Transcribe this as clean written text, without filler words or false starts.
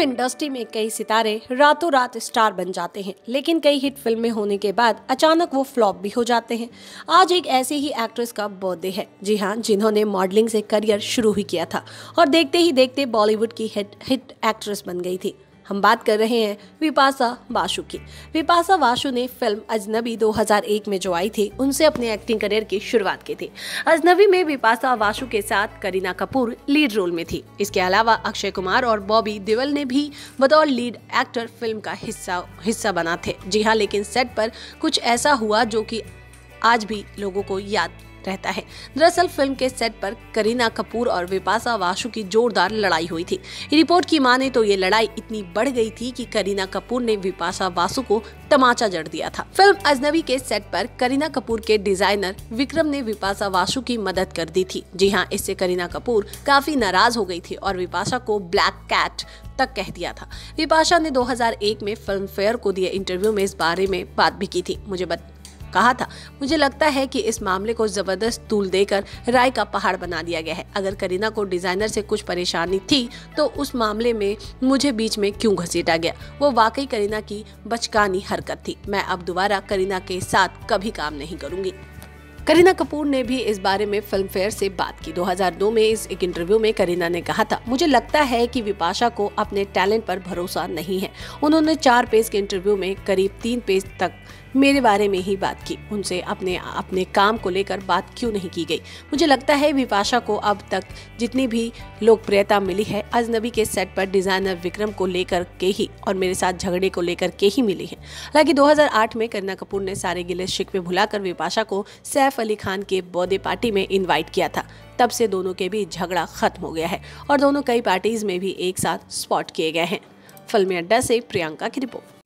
Industry में कई सितारे रातों रात स्टार बन जाते हैं, लेकिन कई हिट फिल्में होने के बाद अचानक वो फ्लॉप भी हो जाते हैं। आज एक ऐसी ही एक्ट्रेस का बर्थडे है, जी हाँ, जिन्होंने मॉडलिंग से करियर शुरू ही किया था और देखते ही देखते बॉलीवुड की हिट एक्ट्रेस बन गई थी। हम बात कर रहे हैं बिपाशा बासु की। बिपाशा बासु ने फिल्म अजनबी 2001 में जो आई थी, उनसे अपने एक्टिंग करियर की शुरुआत की थी। अजनबी में बिपाशा बासु के साथ करीना कपूर लीड रोल में थी। इसके अलावा अक्षय कुमार और बॉबी देओल ने भी बतौर लीड एक्टर फिल्म का हिस्सा बना थे। जी हाँ, लेकिन सेट पर कुछ ऐसा हुआ जो कि आज भी लोगों को याद रहता है। दरअसल फिल्म के सेट पर करीना कपूर और बिपाशा बासु की जोरदार लड़ाई हुई थी। रिपोर्ट की माने तो ये लड़ाई इतनी बढ़ गई थी कि करीना कपूर ने बिपाशा बासु को तमाचा जड़ दिया था। फिल्म अजनबी के सेट पर करीना कपूर के डिजाइनर विक्रम ने बिपाशा बासु की मदद कर दी थी। जी हाँ, इससे करीना कपूर काफी नाराज हो गई थी और बिपाशा को ब्लैक कैट तक कह दिया था। बिपाशा ने 2001 में फिल्म फेयर को दिए इंटरव्यू में इस बारे में बात भी की थी। कहा था, मुझे लगता है कि इस मामले को जबरदस्त तूल देकर राय का पहाड़ बना दिया गया है। अगर करीना को डिजाइनर से कुछ परेशानी थी तो उस मामले में मुझे बीच में क्यों घसीटा गया। वो वाकई करीना की बचकानी हरकत थी। मैं अब दोबारा करीना के साथ कभी काम नहीं करूंगी। करीना कपूर ने भी इस बारे में फिल्म फेयर से बात की। 2002 में इस एक इंटरव्यू में करीना ने कहा था, मुझे लगता है कि बिपाशा को अपने टैलेंट पर भरोसा नहीं है। उन्होंने 4 पेज के इंटरव्यू में करीब 3 पेज तक मेरे बारे में ही बात की। उनसे अपने काम को लेकर बात क्यों नहीं की गई। मुझे लगता है बिपाशा को अब तक जितनी भी लोकप्रियता मिली है अजनबी के सेट पर डिजाइनर विक्रम को लेकर के ही और मेरे साथ झगड़े को लेकर के ही मिली है। हालांकि 2008 में करीना कपूर ने सारे गिले शिकवे भुलाकर बिपाशा को सैफ अली खान के बर्थडे पार्टी में इन्वाइट किया था। तब से दोनों के बीच झगड़ा खत्म हो गया है और दोनों कई पार्टीज में भी एक साथ स्पॉट किए गए हैं। फिल्मी अड्डा से प्रियंका की रिपोर्ट।